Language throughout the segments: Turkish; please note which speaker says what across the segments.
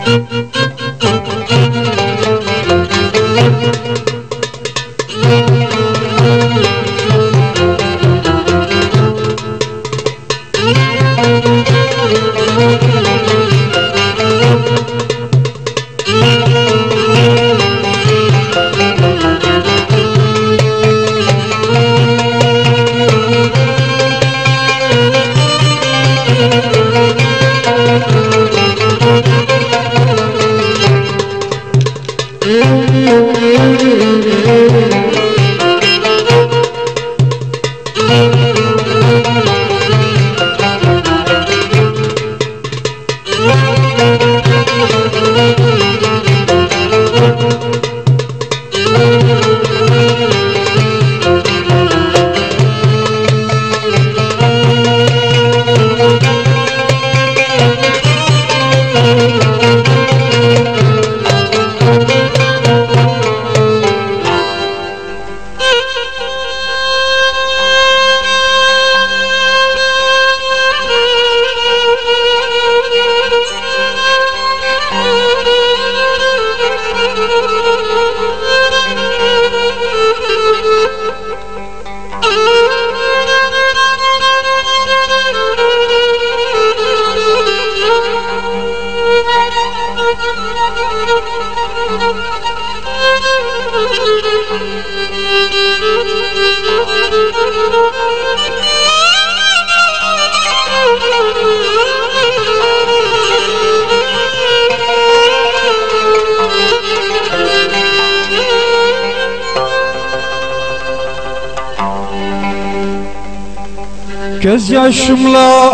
Speaker 1: Gözyaşımla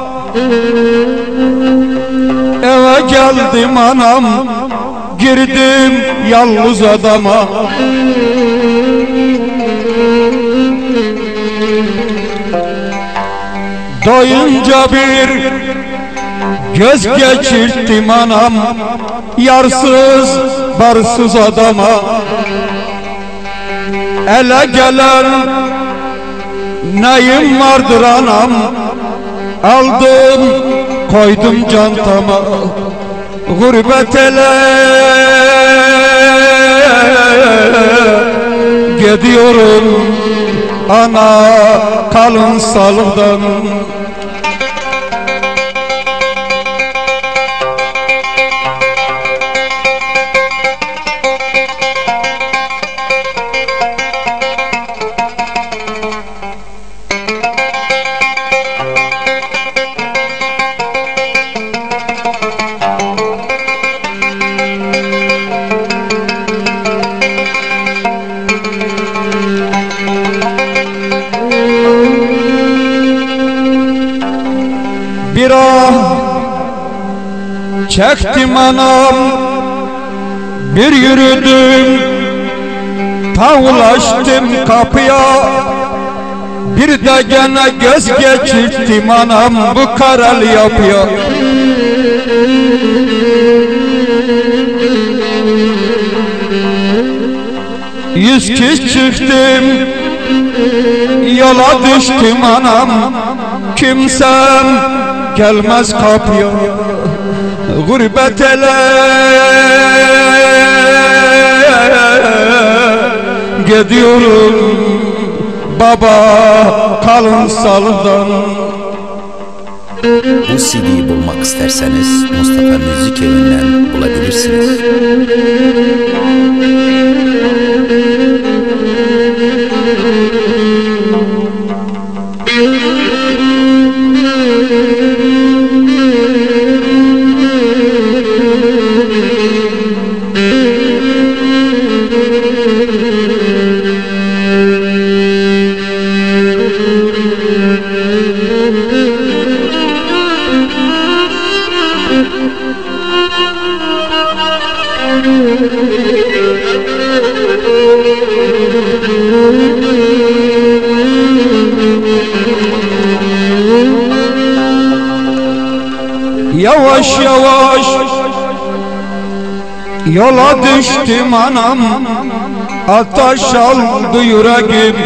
Speaker 1: eve geldim anam, girdim yalnız adama. Doyunca bir göz geçirttim anam, yarsız barsız adama. Ele gelen neyim vardır anam, aldım koydum cantama. Gurbet ele gidiyorum ana, kalın sağlıktan. Bir ah çektim anam, bir yürüdüm ta ulaştım kapıya. Bir de gene göz geçirttim anam, bu karalı yapıyor. Yüz kez çıktım, yola düştüm anam, kimsem gelmez kapıya. Gurbet ele gidiyorum baba, kalın sağlıktan.
Speaker 2: Bu CD'yi bulmak isterseniz Mustafa Müzik Evi'nden bulabilirsiniz.
Speaker 1: Yavaş yavaş yola düştüm anam, ateş aldı yüreğim.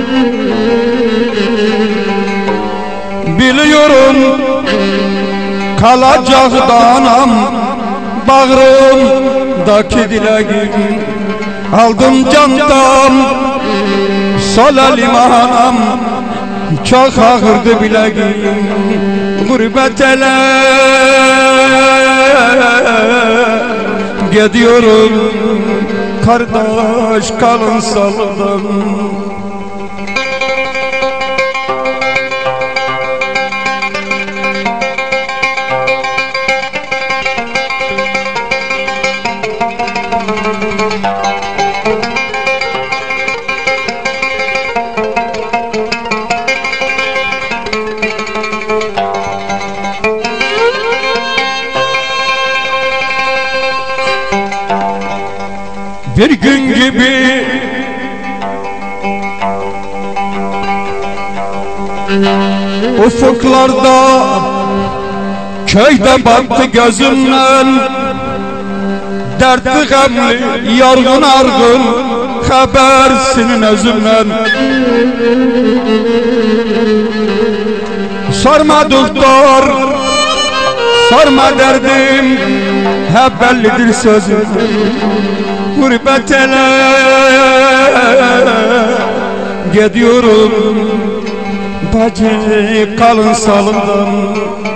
Speaker 1: Biliyorum kalacak da anam bağrımdaki dileğim. Aldım candan sol elim anam, çok ağırdı bileğim. Gurbet ele gidiyorum, kardeş kalın saldım. Bir gün gibi ufuklarda köyde battı gözümden, dertli gamli yorgun argın habersinin özümden. Sorma doktor, sorma derdim, hep bellidir sözüm. Gurbet ele gidiyorum, bacı kalın salımdan.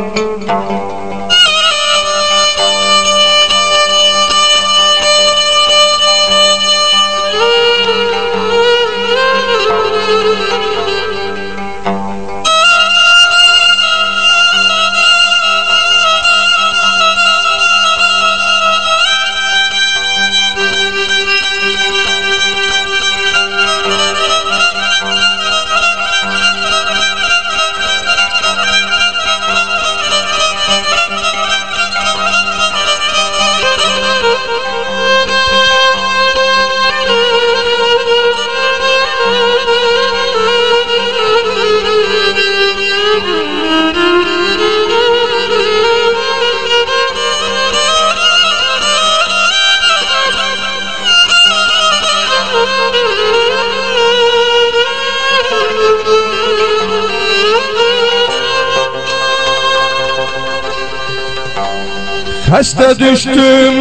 Speaker 1: Hasta düştüm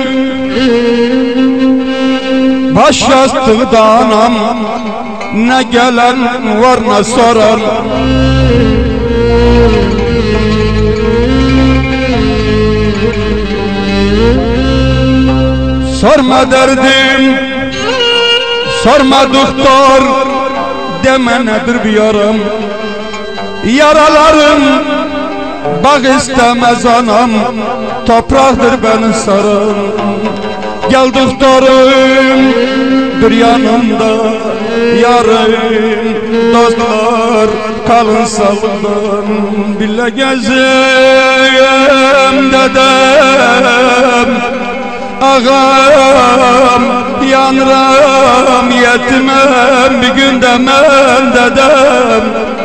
Speaker 1: baş yastığı anam, ne gelen var ne soran. Sorma derdim, sorma doktor, deme nedir bir yaram. Yaralarım bağ istemez anam, topraktır beni saran. Gel doktorum, dur yanımda yarım, dostlar kalın saldan. Bile gezim dedem, ağam yanram yetimem, bir gün demem dedem.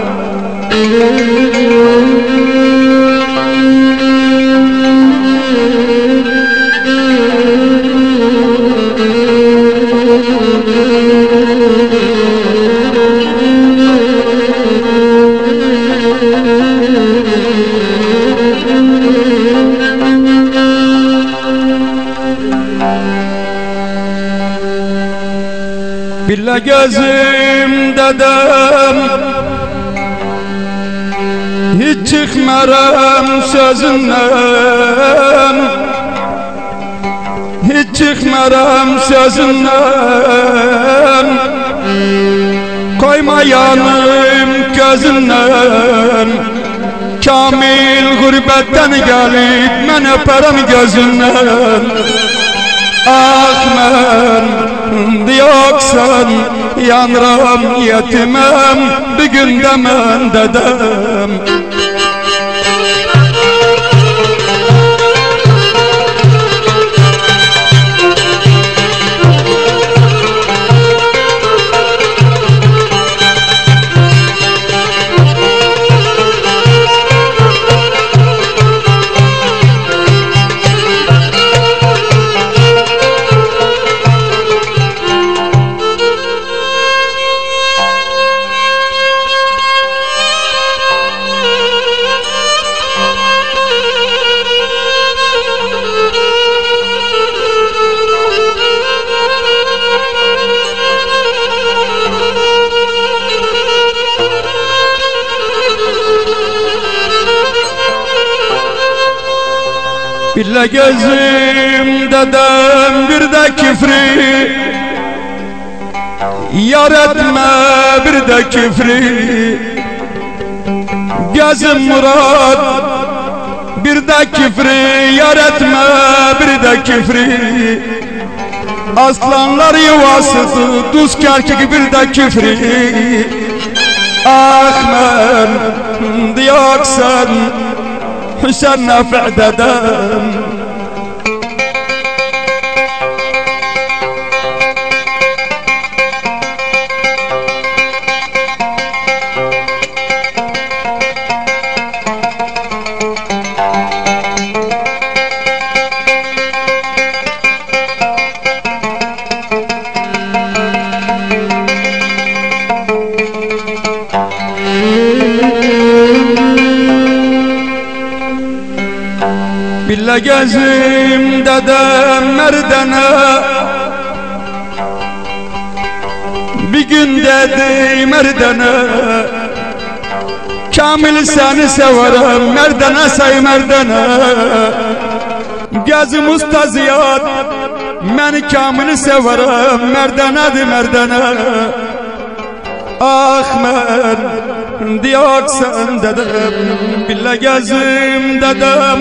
Speaker 1: Bile gözüm dedem, hiç çıkmarım sözünden, hiç çıkmarım sözünden. Koyma yanım gözünden, kamil gurbetten gelip men öperim gözünden. Ah men yoksan yanram yetimem, bir gün demen dedem. Billa gözüm dedem bir de küfrü yar etme bir de küfrü gözüm Murat bir de küfrü yar etme bir de küfrü aslanlar yuvası duz kerkek bir de küfrü Ahmet diyaksan Hüseyin Nafi dedem Billa gözüm dedem merdana bir gün dedi merdana Kamil seni severim merdana say merdana gözüm usta Ziyad ben Kamil'i severim merdana de merdana Ahmet diyaksan dedem Billa gözüm dedem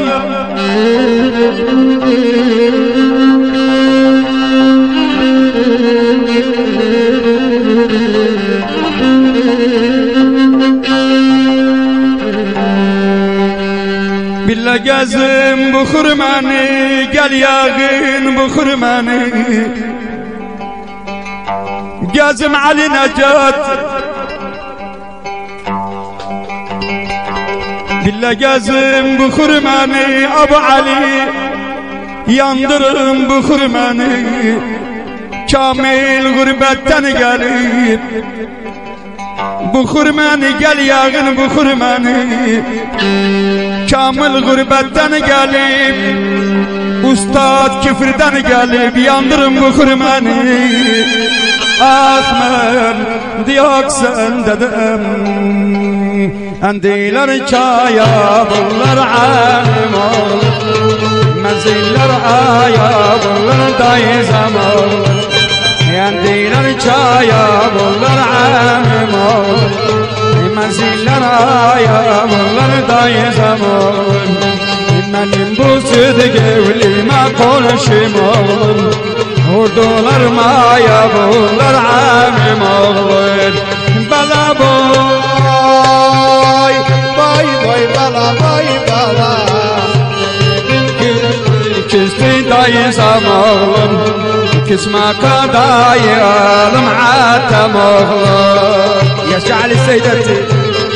Speaker 1: Billa gözüm bu hurmanı gel yağın bu hurmanı gözüm Ali Necat Billa gözüm bu hurmanı Abu Ali yandırın bu hurmanı Kamil gurbetten gelip bu hurmanı gel yağın bu hurmanı Kamil gurbetten gelip Ustad küfürden gelip yandırın bu hurmanı Ahmet diyaksan dedem Endiler çaya bunlar alim ol Menziller aya bunlar dayı zaman Endiler çaya bunlar alim ol Menziller aya bunlar dayı zaman Benim bu süt gevlime konuşum ol Vurdular maya bunlar amim oğlum Bala boy Boy boy bala boy bala Küstü dayı zamanım Küsme kadayı alım atam oğlum Yaşa Ali Seydeti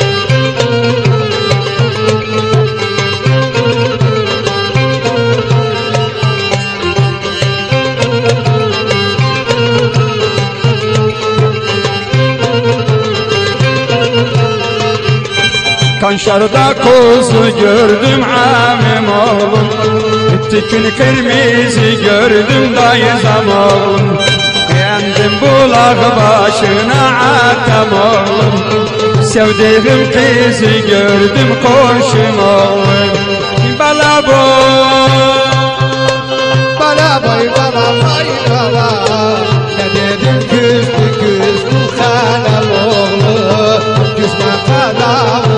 Speaker 1: Kanşarda kuzu gördüm amim oğlum Tükün kırmızı gördüm dayı zamanım Yendim bulak başına atam oğlum Sevdiğim kızı gördüm koşum oğlum Bala boy Bala boy bala boy bala Ne dedim küstü kalem oğlum Küsme kalem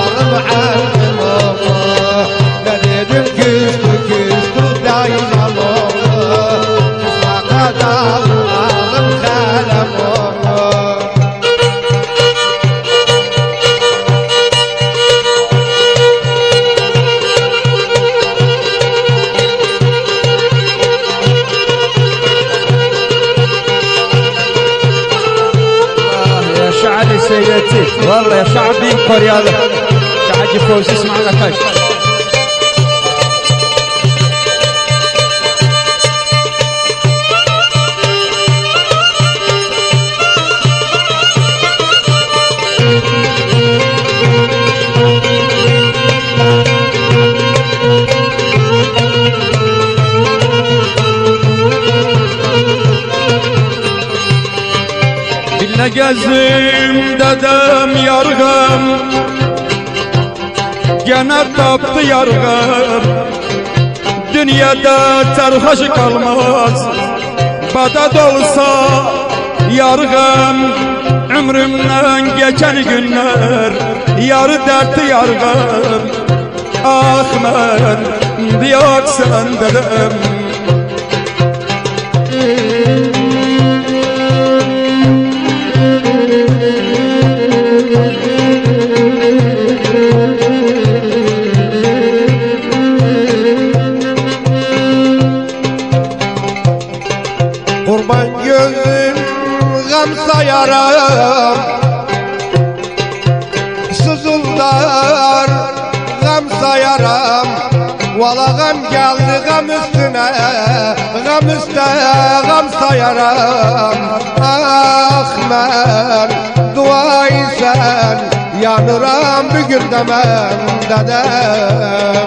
Speaker 1: سيدتي والله يا شعبي قريالة شعبي فوز اسمع لك هاي Billa gözüm dedem yargım gene taptı yargım dünyada sarhoş kalmaz. Badad olsa yargım, ömrümden geçen günler yarı dertli yargım. Ah ben diyaksan dedim.
Speaker 3: Kurban gözüm gam sayarım, sızıldar gam sayarım. Vala gam geldi gam üstüne, gam üstüne gam sayarım. Ah ben dua isen yanıram bir gün demem dedem.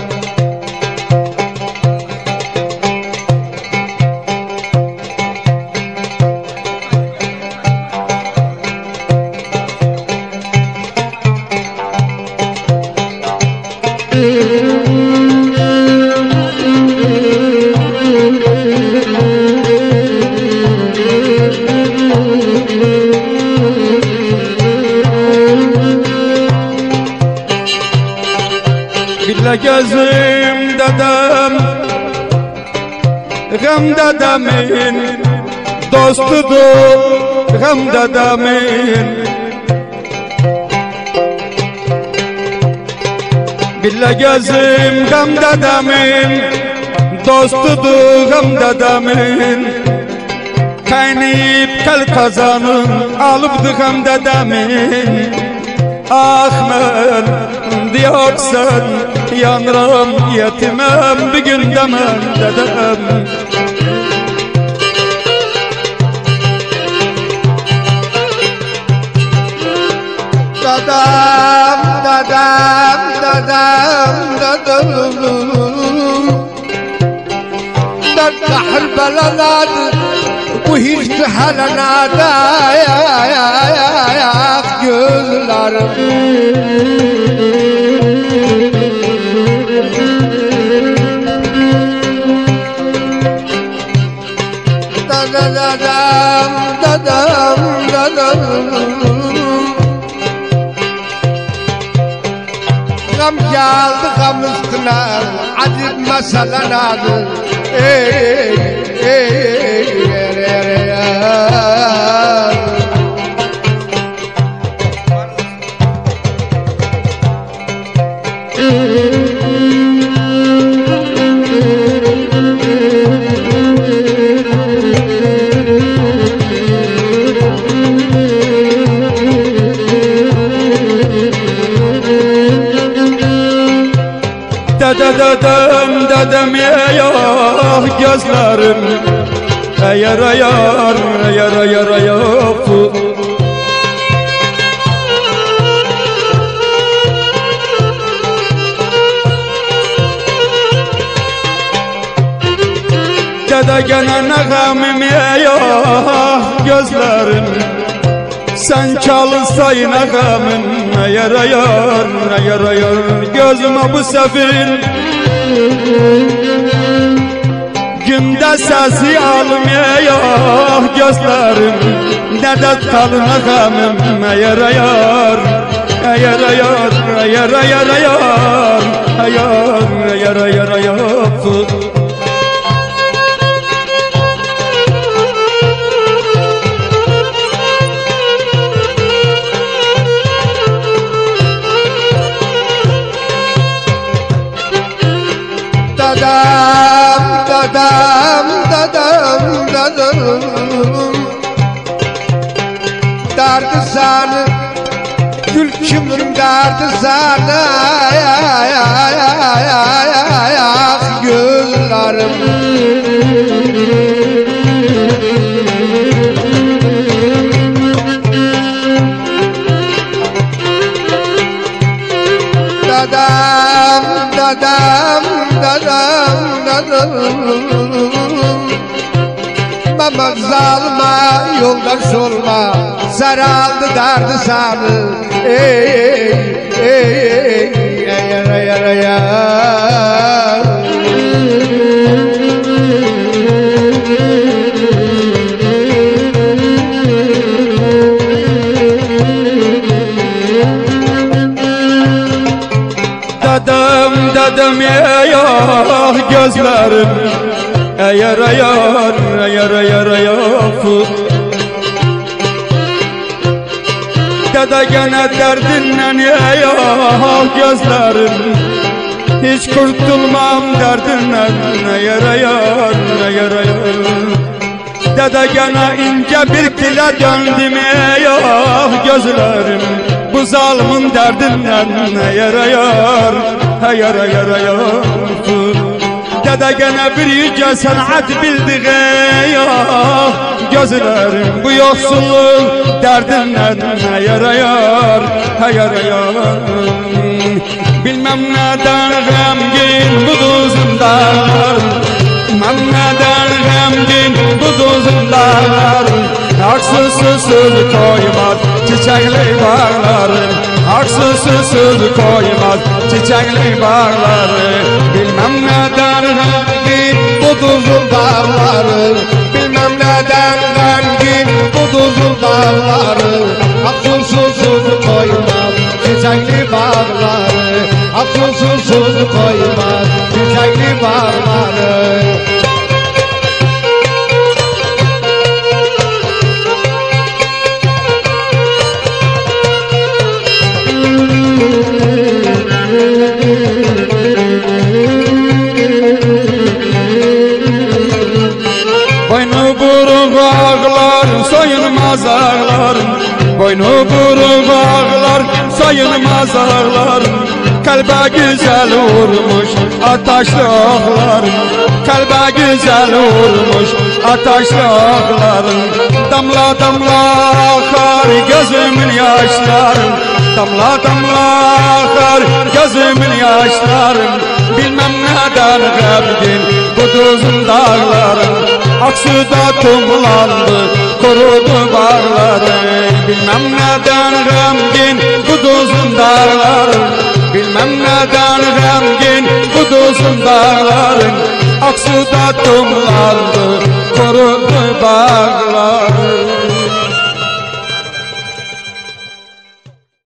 Speaker 1: Bile gözüm dedem, gam dedemin dostudur, gam dedemin. Bile gözüm gam dedemin dostudur, gam dedemin. Kaynayıp tel kazanın alıpdı gam dedemin. Ah ben diyaksan yanıram yetimem bir gün demem dedem.
Speaker 3: Dadam, dadam, dadam, dadam. Dad kahır belanadı, bu hiç halanada ya gözlerim. Dadam, dadam, dadam. Gam geldi gam üstüne, acip meselenadı. Ey, ey, ey, ey, ey.
Speaker 1: Dedem dedem yayah gözlerim, ayar ayar ayar ayar ayar. Dede gene neğamim yayah gözlerim, sen çalsay neğamim ayar ayar ayar ayar. Gözüme bu sefer günde sesi almıyor gözlerim. Dede kalın neğamim ayar ayar ayar ayar ayar ayar ayar ayar ayar ayar ayar.
Speaker 3: Dadam, dadam, dadam, dadam. Derdi sana, gül kimin derdi sana. Gözlerim. Dadam, dadam, dadam, dadam. Mama zalma, yoldaş olma, saraldı derdi sanı. Ey, ey, ey, ey, ey, ey, ey, ey, ey.
Speaker 1: Dedem eyah gözlerim eğer Dede gene derdinle eyah gözlerim hiç kurtulmam derdinden eğer Dede gene ince bir dile döndüm eyah gözlerim bu zalimin derdinden eğer Dede gene bir yüce sanat bildi eyah gözlerim bu yoksulluk derdinden eğer Bilmem neden gamgin bu duzunlar Bilmem neden gamgin bu duzunlar Haksız susuz koymaz çiçekli bağları Haksız susuz koymaz çiçekli bağları
Speaker 3: Bilmem neden gamgin bu duzunlar Bilmem neden gamgin bu duzunlar Haksız susuz koymaz çiçekli bağları Haksız susuz koymaz çiçekli bağları
Speaker 1: Boynu buruk ağlar soyunmaz ağlar Boynu buruk ağlar soyunmaz ağlar Kalbe güzel vurmuş ataşlı oklar Kalbe güzel vurmuş ataşlı oklar Damla damla akar gözümün yaşlarım Damla damla akar gözümün yaşlarım Bilmem neden gamgin bu duzun dağlarım Aksu'da tumlandı kurudu bağları Bilmem neden gamgin bu duzun dağlarım Bilmem neden gamgin bu duzun dağlarım Aksu'da tumlandı kurudu bağları